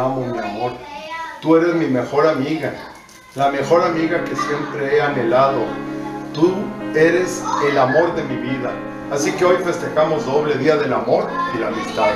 amo, mi amor. Tú eres mi mejor amiga, la mejor amiga que siempre he anhelado. Tú eres el amor de mi vida. Así que hoy festejamos doble día del amor y la amistad.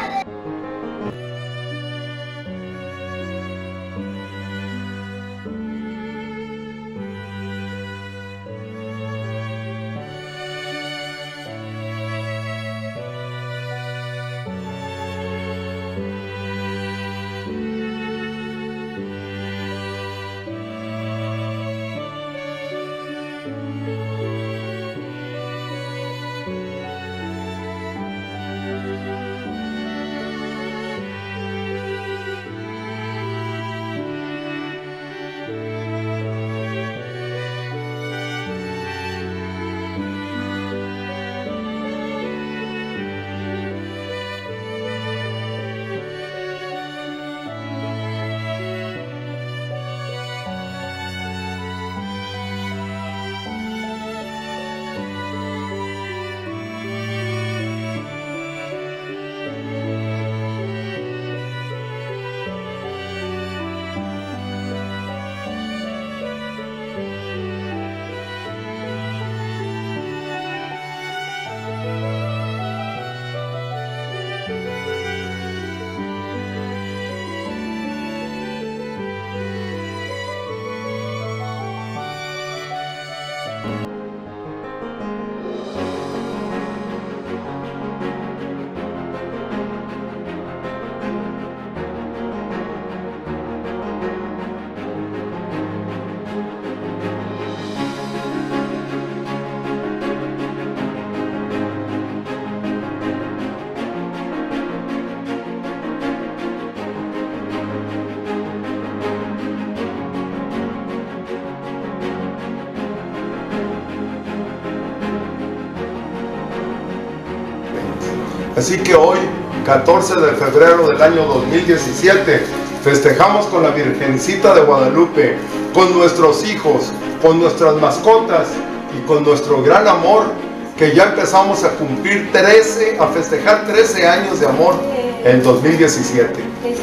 Así que hoy, 14 de febrero del año 2017, festejamos con la Virgencita de Guadalupe, con nuestros hijos, con nuestras mascotas y con nuestro gran amor, que ya empezamos a cumplir a festejar 13 años de amor en 2017.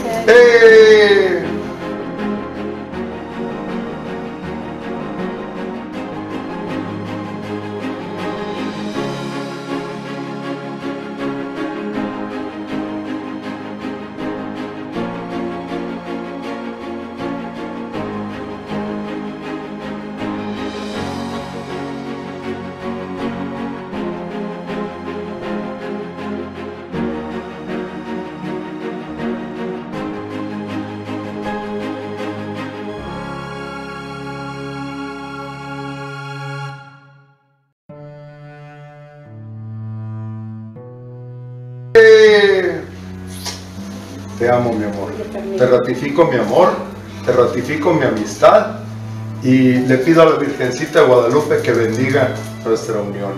Te amo, mi amor. Te ratifico mi amor, te ratifico mi amistad y le pido a la Virgencita de Guadalupe que bendiga nuestra unión.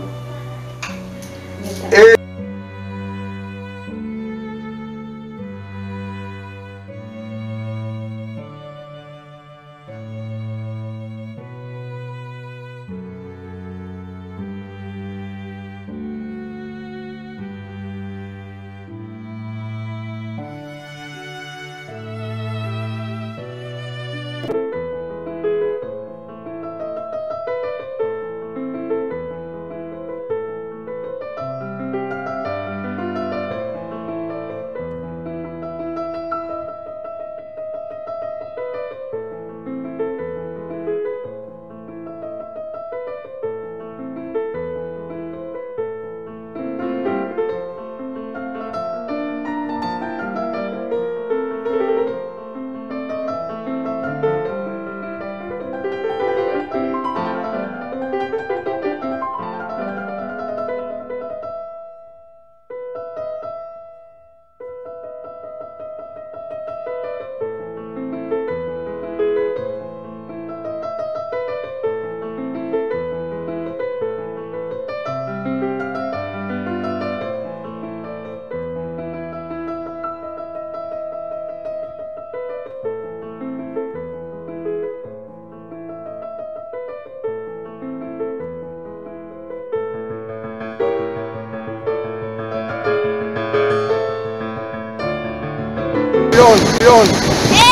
León.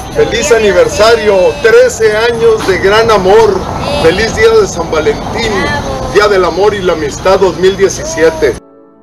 Feliz aniversario, 13 años de gran amor. Feliz día de San Valentín, Día del Amor y la Amistad 2017.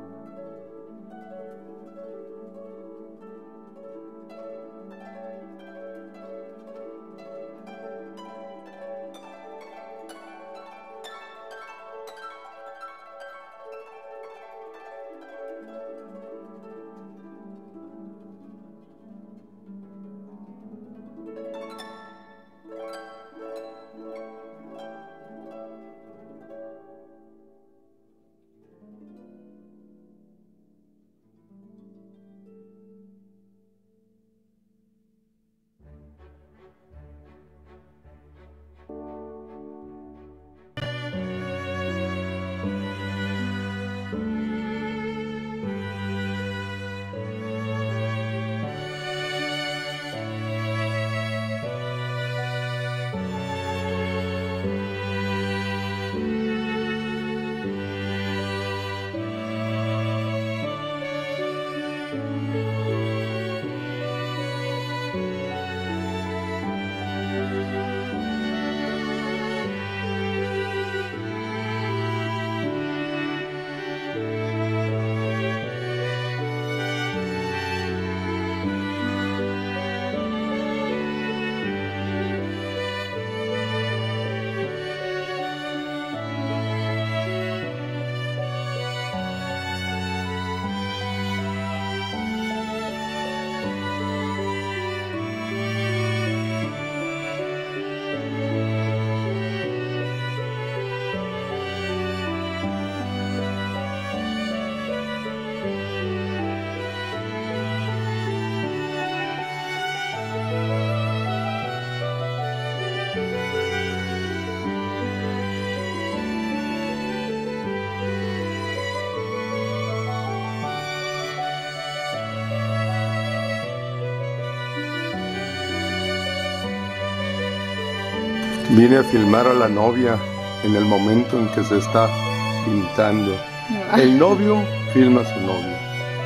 Vine a filmar a la novia en el momento en que se está pintando. El novio filma a su novia.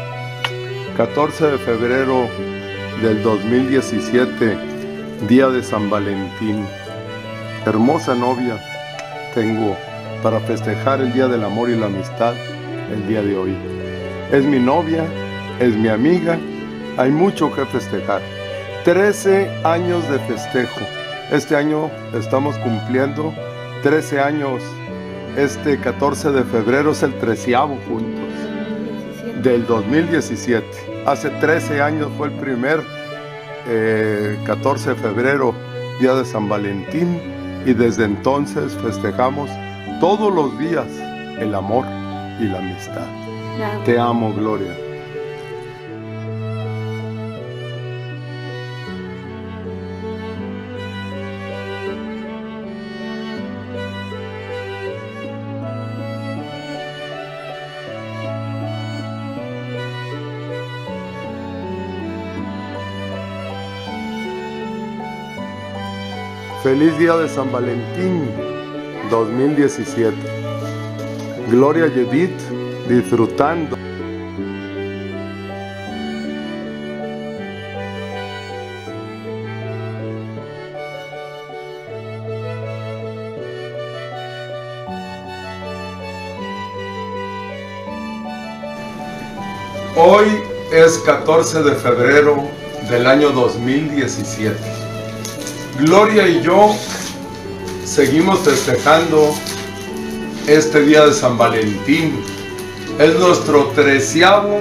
14 de febrero del 2017, día de San Valentín. Hermosa novia tengo para festejar el Día del Amor y la Amistad el día de hoy. Es mi novia, es mi amiga, hay mucho que festejar. 13 años de festejo. Este año estamos cumpliendo 13 años. Este 14 de febrero es el 13º juntos del 2017. Hace 13 años fue el primer 14 de febrero, día de San Valentín, y desde entonces festejamos todos los días el amor y la amistad. Te amo, Gloria. Feliz día de San Valentín 2017. Gloria y Edith disfrutando. Hoy es 14 de febrero del año 2017. Gloria y yo seguimos festejando este día de San Valentín. Es nuestro 13º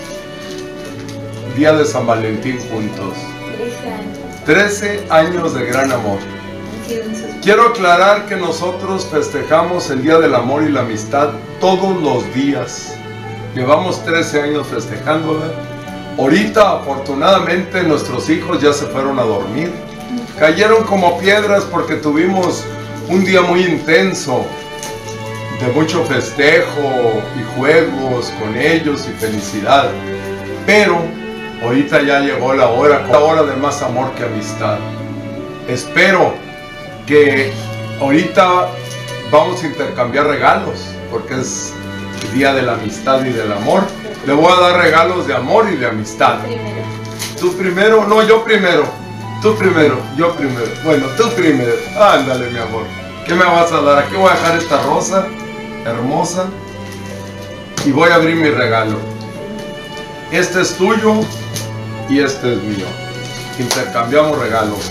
día de San Valentín juntos. 13 años de gran amor. Quiero aclarar que nosotros festejamos el Día del Amor y la Amistad todos los días. Llevamos 13 años festejándola. Ahorita, afortunadamente, nuestros hijos ya se fueron a dormir. Cayeron como piedras porque tuvimos un día muy intenso, de mucho festejo y juegos con ellos y felicidad. Pero ahorita ya llegó la hora de más amor que amistad. Espero que ahorita vamos a intercambiar regalos, porque es el día de la amistad y del amor. Le voy a dar regalos de amor y de amistad. ¿Tú primero? No, yo primero. Tú primero, yo primero. Bueno, tú primero. Ándale, mi amor. ¿Qué me vas a dar? Aquí voy a dejar esta rosa hermosa y voy a abrir mi regalo. Este es tuyo y este es mío. Intercambiamos regalos.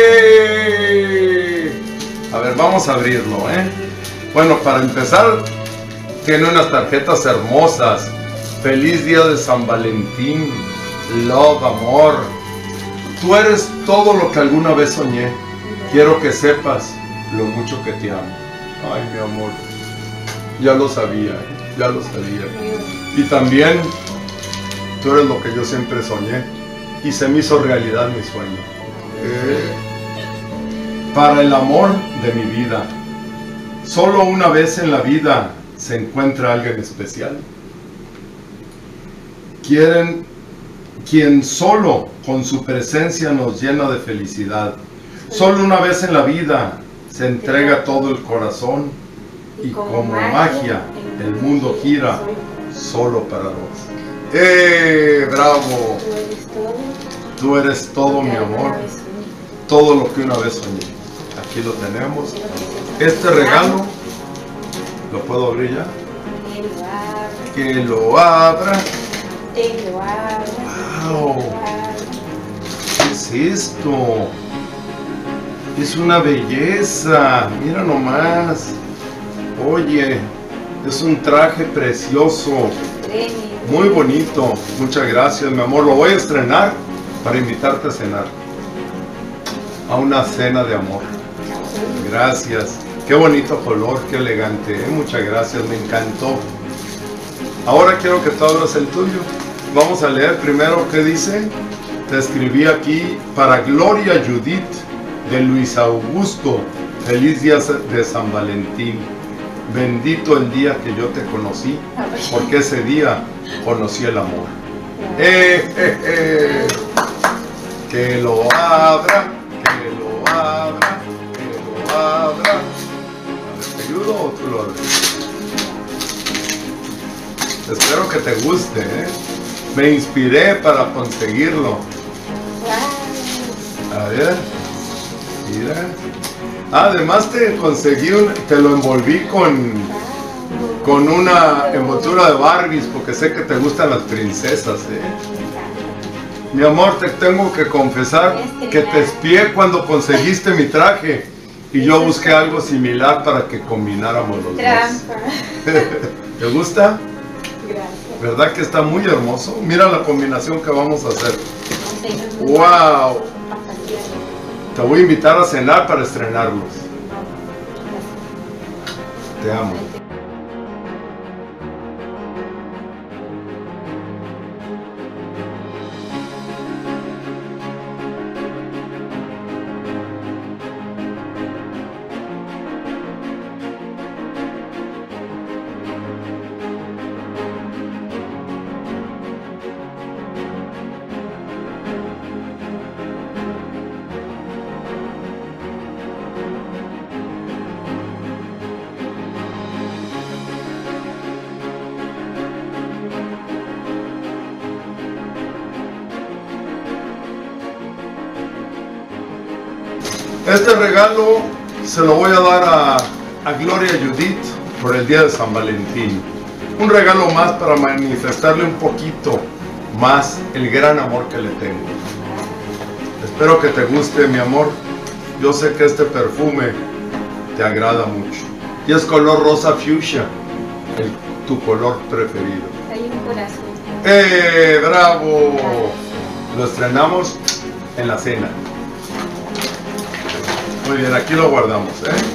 ¡Eh! A ver, vamos a abrirlo, ¿eh? Bueno, para empezar, tiene unas tarjetas hermosas. Feliz día de San Valentín. Love, amor. Tú eres todo lo que alguna vez soñé. Quiero que sepas lo mucho que te amo. Ay, mi amor. Ya lo sabía, ya lo sabía. Y también, tú eres lo que yo siempre soñé. Y se me hizo realidad mi sueño. Para el amor de mi vida. Solo una vez en la vida se encuentra alguien especial. Quien solo con su presencia nos llena de felicidad. Solo una vez en la vida se entrega todo el corazón y como magia el mundo gira solo para dos. ¡Bravo! Tú eres todo, mi amor. Todo lo que una vez soñé. Aquí lo tenemos. Este regalo, ¿lo puedo abrir ya? Que lo abra. ¡Wow! ¿Qué es esto? Es una belleza. Mira nomás. Oye, es un traje precioso. Muy bonito. Muchas gracias, mi amor. Lo voy a estrenar para invitarte a cenar. A una cena de amor. Gracias. Qué bonito color, qué elegante. Muchas gracias, me encantó. Ahora quiero que tú abras el tuyo. Vamos a leer primero qué dice. Te escribí aquí para Gloria Judith de Luis Augusto. Feliz día de San Valentín. Bendito el día que yo te conocí, porque ese día conocí el amor. Que lo abra, que lo abra, que lo abra. A ver, ¿te ayudo o tú lo abres? Espero que te guste, ¿eh? Me inspiré para conseguirlo. A ver, mira. Además te conseguí te lo envolví con una envoltura de Barbies, porque sé que te gustan las princesas, ¿eh? Mi amor, te tengo que confesar que te espié cuando conseguiste mi traje y yo busqué algo similar para que combináramos los dos. ¿Te gusta? Gracias. ¿Verdad que está muy hermoso? Mira la combinación que vamos a hacer. ¡Wow! Te voy a invitar a cenar para estrenarlos. Te amo. Este regalo se lo voy a dar a Gloria Judith por el día de San Valentín. Un regalo más para manifestarle un poquito más el gran amor que le tengo. Espero que te guste, mi amor. Yo sé que este perfume te agrada mucho. Y es color rosa fuchsia, tu color preferido. Hay un corazón. ¡Bravo! Lo estrenamos en la cena. Muy bien, aquí lo guardamos,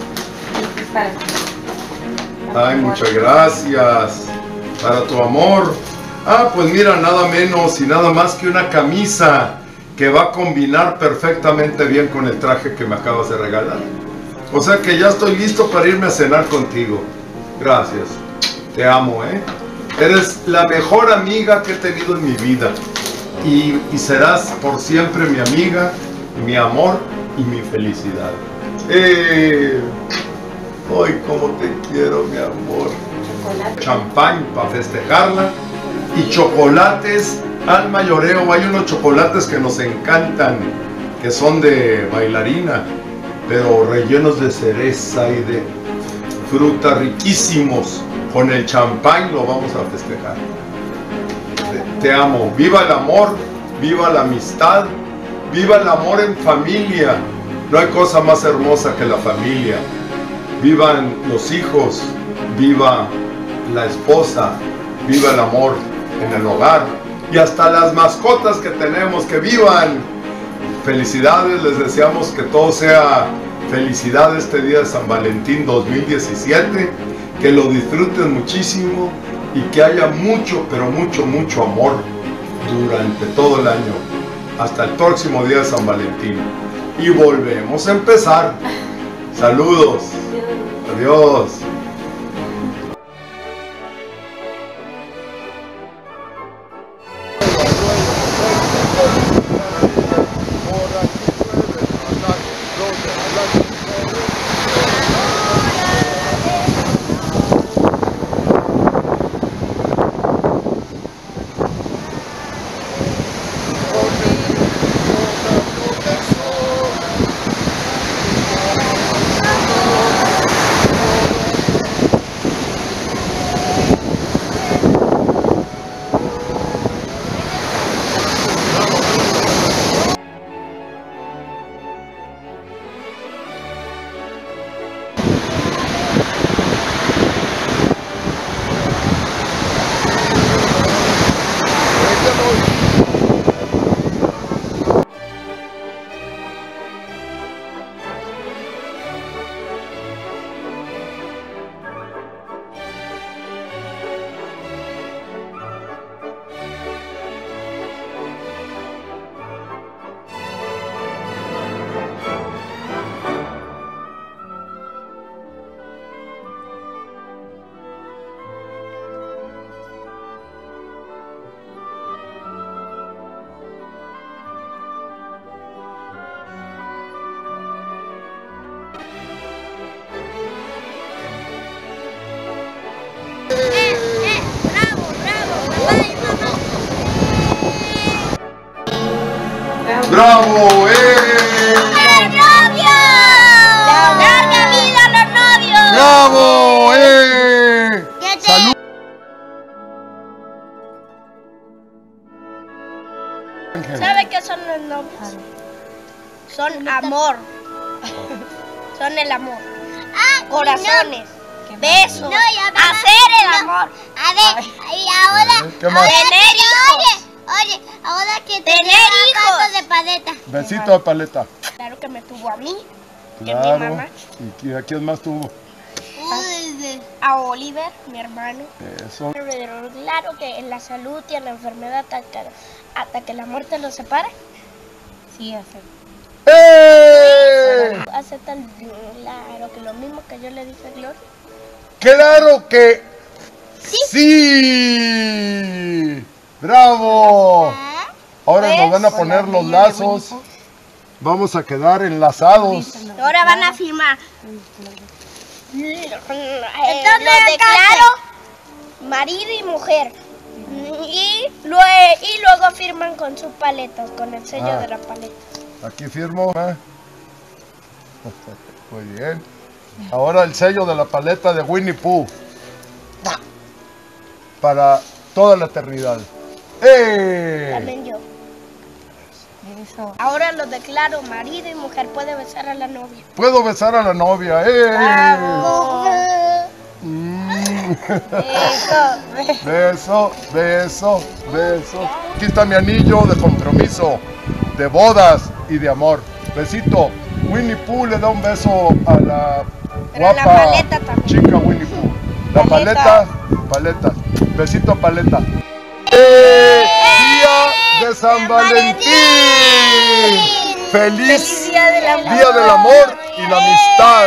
Ay, muchas gracias. Para tu amor. Ah, pues mira, nada menos y nada más que una camisa que va a combinar perfectamente bien con el traje que me acabas de regalar. O sea que ya estoy listo para irme a cenar contigo. Gracias. Te amo, Eres la mejor amiga que he tenido en mi vida. Y serás por siempre mi amiga, mi amor y mi felicidad. ¡Ay, cómo te quiero, mi amor! Chocolate. Champán para festejarla y chocolates al mayoreo. Hay unos chocolates que nos encantan. que son de bailarina, pero rellenos de cereza y de fruta riquísimos. Con el champán lo vamos a festejar. Te amo. Viva el amor, viva la amistad, viva el amor en familia. No hay cosa más hermosa que la familia. Vivan los hijos, viva la esposa, viva el amor en el hogar. Y hasta las mascotas que tenemos, que vivan. Felicidades, les deseamos que todo sea felicidad este día de San Valentín 2017, que lo disfruten muchísimo y que haya mucho, pero mucho, mucho amor durante todo el año, hasta el próximo día de San Valentín. Y volvemos a empezar. Saludos. Adiós. ¡Bravo! ¡Los novios! ¡Larga vida a los novios! ¡Bravo! ¡Salud! ¿Sabe qué son los novios? Son amor. Son el amor. Corazones. Besos. Hacer el amor. A ver, y ahora, ¿Qué más? Tener hijos. oye, ahora que te Tener lleva hijos. canto de paleta. Besito de paleta. Claro que me tuvo a mí, que Claro. mi mamá, ¿Y a quién más tuvo? Uy, a Oliver, mi hermano. Eso. Pero claro que en la salud y en la enfermedad hasta que la muerte los separe. Sí, hace. Hace tan claro que lo mismo que yo le dije a Gloria. ¡Claro que sí! ¡Bravo! Ahora nos van a poner los lazos. Vamos a quedar enlazados. Ahora van a firmar. Entonces, Los declaro marido y mujer. Y luego firman con sus paletas, con el sello de la paleta. Aquí firmo. Muy bien. Ahora el sello de la paleta de Winnie Pooh. Para toda la eternidad. También yo. Ahora los declaro marido y mujer. Puede besar a la novia. Puedo besar a la novia. Beso, beso, beso. Aquí está mi anillo de compromiso, de bodas y de amor. Besito. Winnie Pooh le da un beso a la Pero la guapa paleta también. chica Winnie Pooh. La Paleta. paleta. Besito paleta. Día de San Valentín. Feliz Día del amor. Día del amor y la amistad.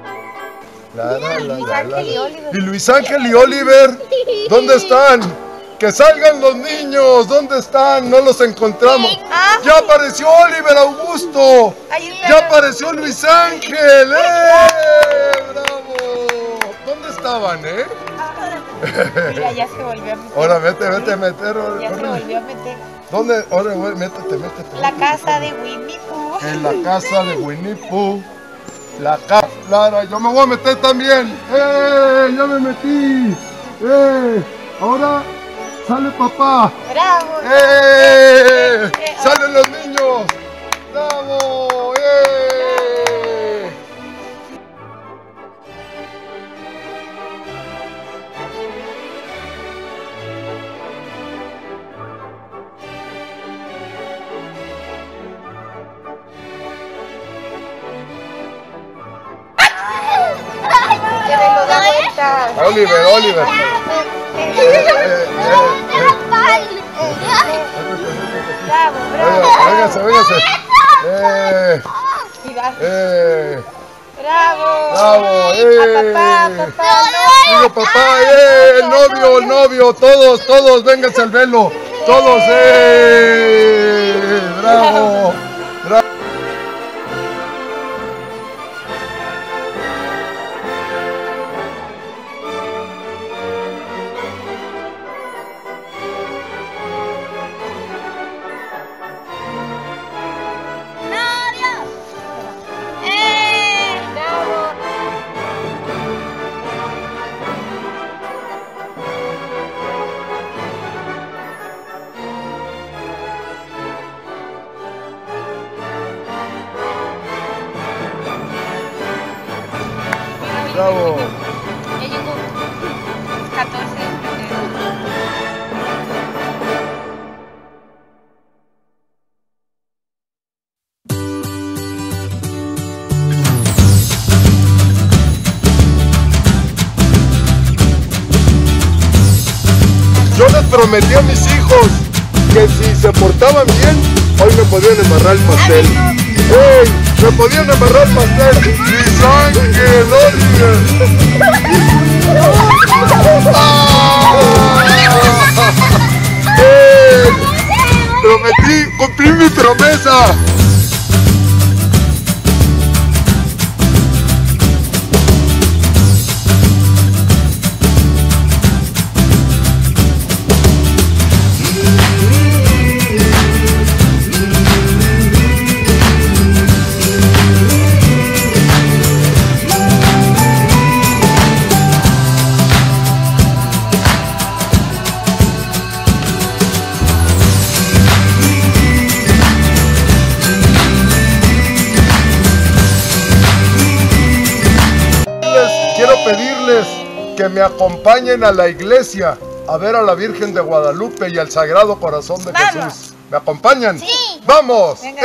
La. ¿Y Luis Ángel y Oliver? ¿Dónde están? ¡Que salgan los niños! ¿Dónde están? No los encontramos. ¡Ya apareció Oliver Augusto! ¡Ya apareció Luis Ángel! ¡Bravo! ¿Dónde estaban, Mira, ya se volvió a meter. Ahora vete a meter. Ya se volvió a meter. ¿Dónde? Ahora métete. La casa de Winnie Pooh. En la casa de Winnie Pooh. La casa Clara. Yo me voy a meter también. ¡Ya me metí! Ahora sale papá. ¡Bravo! ¡Salen los niños! ¡Bravo! ¡Que me lo da vuelta! Oliver. ¡Bravo! Véngase. Y va. ¡Bravo! ¡A papá! Digo papá, el novio, todos, vénganse al velo, todos, bravo. Bravo. Ya llegó 14 de febrero. Yo les prometí a mis hijos que si se portaban bien, hoy me podían embarrar el pastel. ¡Ey! ¡Me podían embarrar el pastel! ¡Luis Ángel, Oliver! ¡Prometí! ¡Cumplí mi promesa! Quiero pedirles que me acompañen a la iglesia a ver a la Virgen de Guadalupe y al Sagrado Corazón de Jesús. ¿Me acompañan? Sí. ¡Vamos! Venga.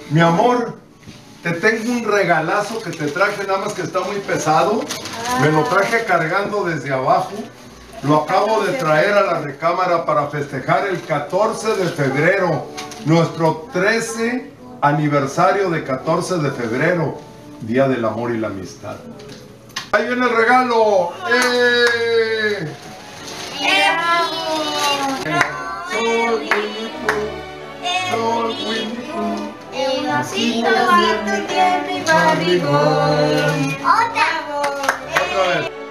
Mi amor, te tengo un regalazo que te traje, nada más que está muy pesado. Me lo traje cargando desde abajo. Lo acabo de traer a la recámara para festejar el 14 de febrero, nuestro 13 aniversario de 14 de febrero, Día del Amor y la Amistad. ¡Ahí viene el regalo! ¡Eh! El osito tiene mi barrigón. Otra vez.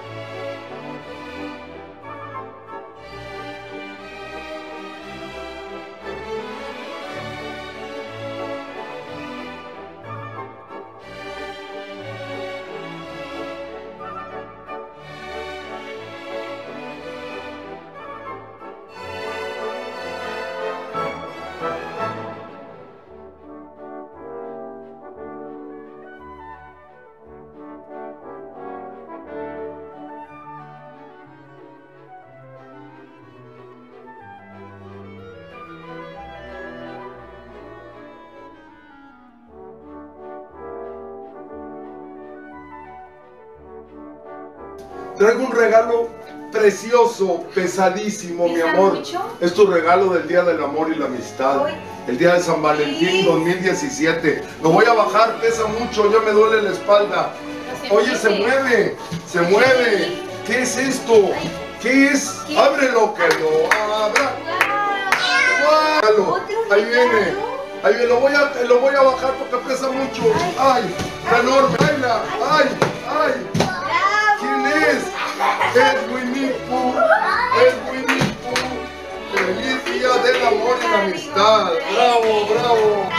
Traigo un regalo precioso, pesadísimo, mi amor. mucho? Es tu regalo del Día del Amor y la Amistad. Uy. El Día de San Valentín 2017. Lo voy a bajar, pesa mucho, ya me duele la espalda. Oye, se mueve, se mueve. ¿Qué es esto? ¿Qué es? Ábrelo, que lo abra. ¡Guau! Ahí viene. Ahí viene. Lo voy a bajar porque pesa mucho. ¡Ay! ¡Está enorme! ¡Ay! ¡Ay! ¿Quién es? Es Winnie Pooh. Es Winnie Pooh. ¡Feliz Día del Amor y la Amistad! ¡Bravo, bravo!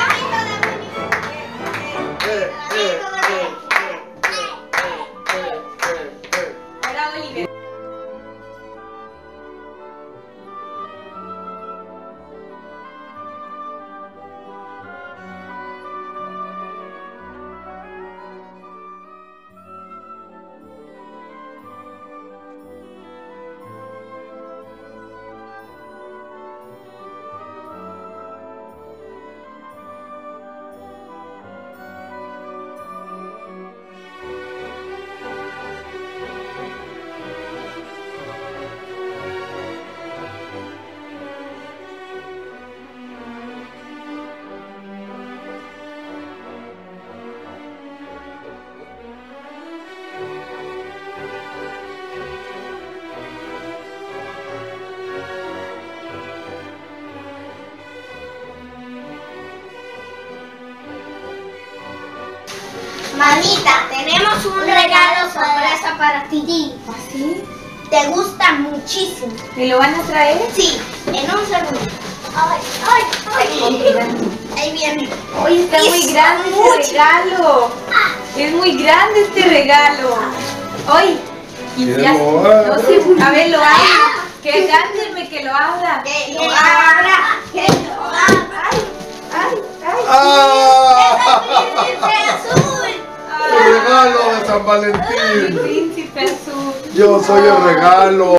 Ahora Oliver. Mamita, tenemos un regalo sorpresa para ti. ¿Así? ¿Te gusta muchísimo? ¿Me lo van a traer? Sí, en un segundo. Ay, ay, ay. Ahí viene. Oye, está muy Es grande mucho. este regalo. Es muy grande este regalo. Oye, y Que ya, lo no abra. sé, a ver, lo abra. Que cánteme que lo abra. Que lo abra, que lo abra. Ay, ay, ay. ¡Ah! ¡Príncipe azul! ¡El regalo de San El Valentín! príncipe azul. Yo soy el regalo.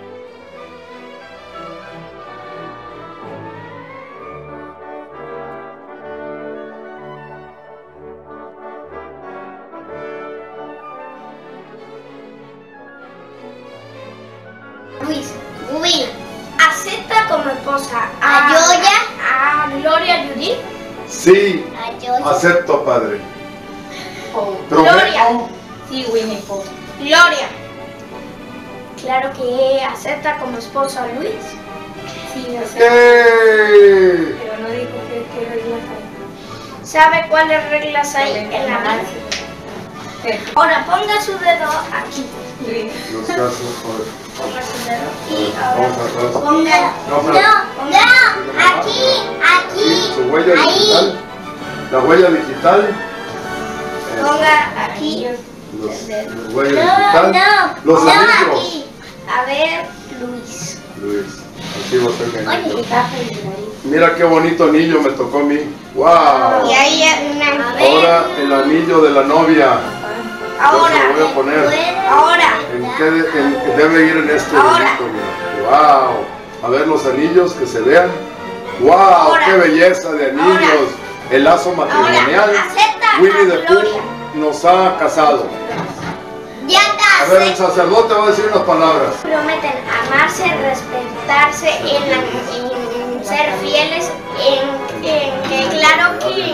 Luis, Will, acepta como esposa a Yoya, a Gloria Judith, Sí, a Yoya, acepto, padre. Oh, Gloria. Prometo. sí, Winnie Pooh. Gloria. Claro que acepta como esposo a Luis. Sí, o sea, ¡Eh! pero no dijo que reglas hay. ¿Sabe cuáles reglas hay en la mano? Ahora ponga su dedo aquí. Los casos, joder. Ponga su dedo y ahora Vamos atrás. ponga. No, aquí, Su huella digital. La huella digital. Ponga aquí. Los huellas digital. Los anillos. A ver, Luis. Luis, así va a ser mi anillo. Oye, Mira qué bonito anillo me tocó a mí. ¡Wow! y ahí hay una. Ahora el anillo de la novia. Ahora. Yo se lo voy a poner. Ahora. Debe ir en este Ahora. bonito, mira. ¡Wow! A ver los anillos que se vean. ¡Wow! Ahora. ¡Qué belleza de anillos! el lazo matrimonial. Ahora, acepta Winnie a the Pooh Gloria. nos ha casado. Ya A ver, el sacerdote va a decir unas palabras. Prometen amarse, respetarse, en ser fieles, claro que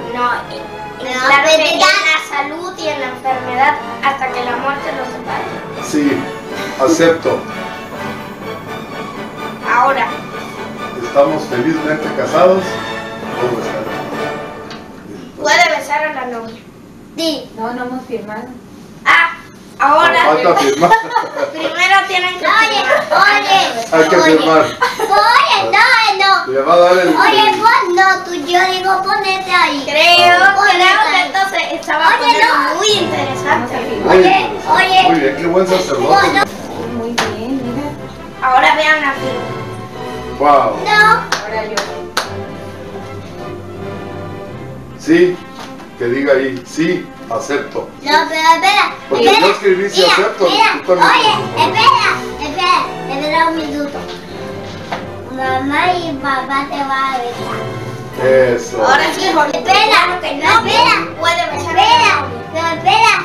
en la salud y en la enfermedad hasta que la muerte los separe. Sí, acepto. Ahora, Estamos felizmente casados. puede besar a la novia. Sí. No, no hemos firmado. Ahora, Falta firmar. primero tienen que Oye, firmar. Hay que firmar. Oye, no. Le va a dar el... Oye, pues no, tú, yo digo ponete ahí. Creo Oye, que entonces estaba Oye, poniendo no. muy interesante. Muy Oye, interesante. oye. Muy bien, qué buen sacerdote. Bueno. Muy bien, mira. Ahora vean la firma. Wow. No. Ahora yo. Sí, que diga ahí, sí, acepto. No, pero espera. Porque espera. yo escribí sí Mira, acepto. mira, Tú también. oye, espera un minuto. Mamá y papá te van a besar. Eso. Ahora sí, Jorge. Espera, que no, espera. puede besar a la Espera, novia. pero espera.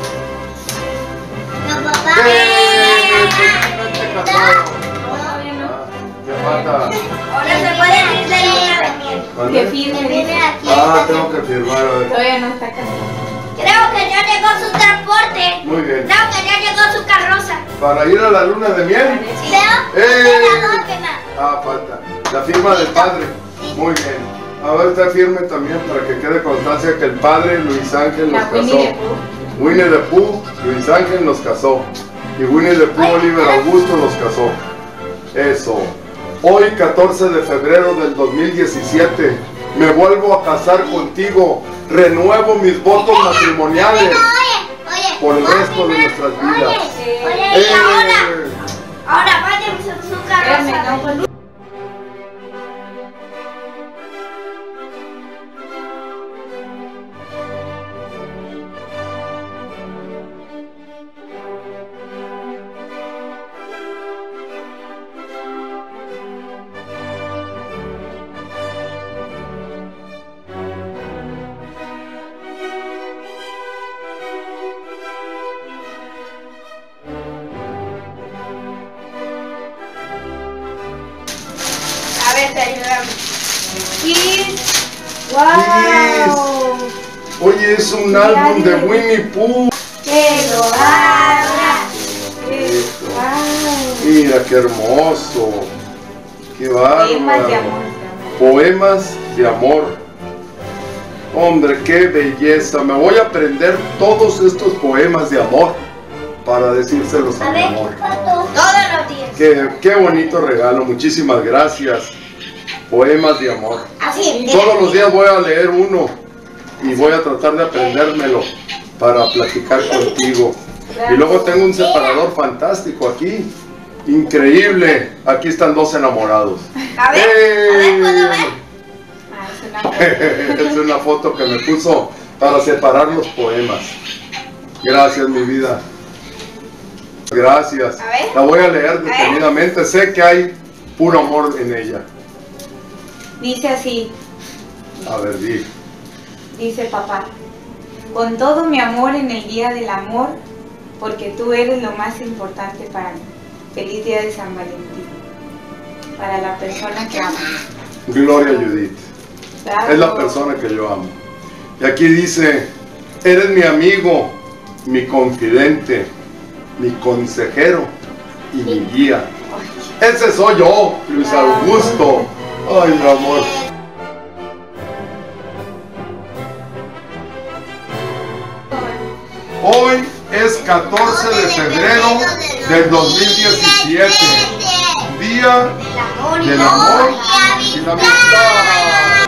No, papá. Felizmente casado. Todavía no. Te falta. Ahora se puede ir de luna de miel. Que ¿Vale? firme, Viene dice. aquí. Ah, tengo que firmar, a ver. Todavía no está casado. Creo que ya llegó su transporte. Muy bien. Creo que ya llegó su carroza. Para ir a la luna de miel. Pero, espera, no, que más. Ah, falta. La firma del padre. Muy bien. A ver, está firme también para que quede constancia que el padre Luis Ángel los La casó. Winnie the Pooh. Winnie the Pooh, Luis Ángel los casó. Y Winnie the Pooh, Oliver Augusto los casó. Eso. Hoy, 14 de febrero del 2017, me vuelvo a casar contigo. Renuevo mis votos matrimoniales Oye, por el resto de nuestras vidas. Oye, Y ahora váyanse a su Espérame, carroza. no, pues, A ver, te ayudamos. Kiss. ¡Wow! Oye, es un álbum de Winnie Pooh. ¡Que lo abra! ¡Wow! Mira, qué hermoso. Qué Temas de bárbaro. amor. Poemas de amor. Hombre, qué belleza. Me voy a aprender todos estos poemas de amor para decírselos a a mi ver, amor. foto. Todos los días. Qué bonito regalo. Muchísimas gracias. Poemas de amor. Así. Todos los días voy a leer uno y voy a tratar de aprendérmelo para platicar contigo. Y luego tengo un separador fantástico aquí. Increíble. Aquí están dos enamorados. A ver, ¿puedo ver? Ah, es una foto. Es una foto que me puso para separar los poemas. Gracias, mi vida. Gracias. A ver. La voy a leer detenidamente. Sé que hay puro amor en ella. Dice así, A ver, di. dice papá, con todo mi amor en el día del amor, porque tú eres lo más importante para mí. Feliz día de San Valentín. Para la persona que amo. Gloria Judith. Es la persona que yo amo. Y aquí dice, eres mi amigo, mi confidente, mi consejero y mi guía. Ese soy yo, Luis Augusto. Ay, mi amor. Hoy es 14 de febrero del 2017, Día del Amor y la Amistad.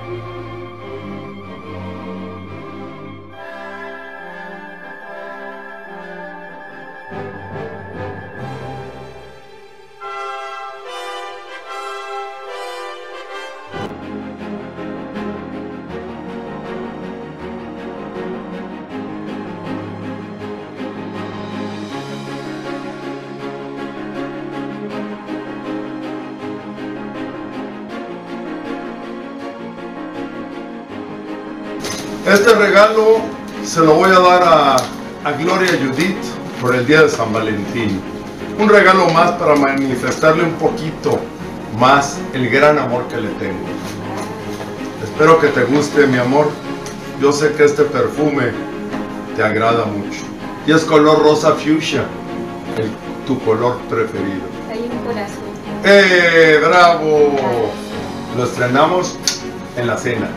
Este regalo se lo voy a dar a Gloria Judith por el día de San Valentín. Un regalo más para manifestarle un poquito más el gran amor que le tengo. Espero que te guste, mi amor. Yo sé que este perfume te agrada mucho. Y es color rosa fuchsia, tu color preferido. Hay un corazón. ¡Bravo! Lo estrenamos en la cena.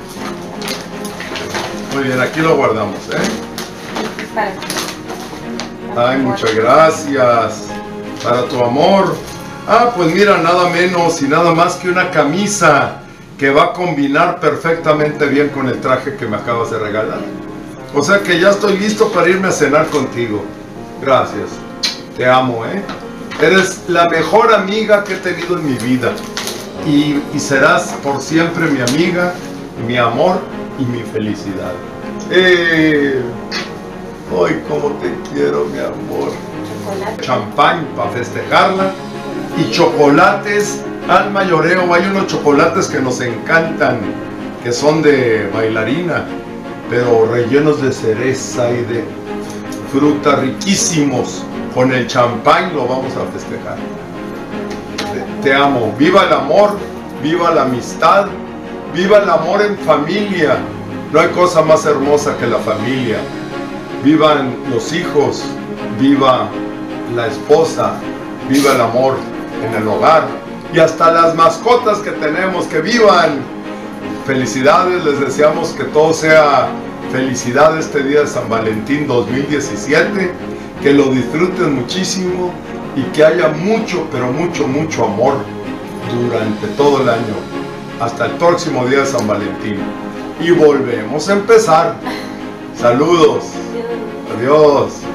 Muy bien, aquí lo guardamos, Para Ay, muchas gracias. Para tu amor. Ah, pues mira, nada menos y nada más que una camisa que va a combinar perfectamente bien con el traje que me acabas de regalar. O sea que ya estoy listo para irme a cenar contigo. Gracias. Te amo, Eres la mejor amiga que he tenido en mi vida. Y serás por siempre mi amiga, mi amor y mi felicidad. ¡Ay, cómo te quiero, mi amor! chocolate. Champán para festejarla y chocolates al mayoreo. Hay unos chocolates que nos encantan, que son de bailarina, pero rellenos de cereza y de fruta, riquísimos. Con el champán lo vamos a festejar. Te amo. Viva el amor, viva la amistad, viva el amor en familia. No hay cosa más hermosa que la familia. Vivan los hijos, viva la esposa, viva el amor en el hogar y hasta las mascotas que tenemos, que vivan. Felicidades, les deseamos que todo sea felicidad este día de San Valentín 2017, que lo disfruten muchísimo y que haya mucho, pero mucho, mucho amor durante todo el año, hasta el próximo día de San Valentín. Y volvemos a empezar. Saludos. Adiós.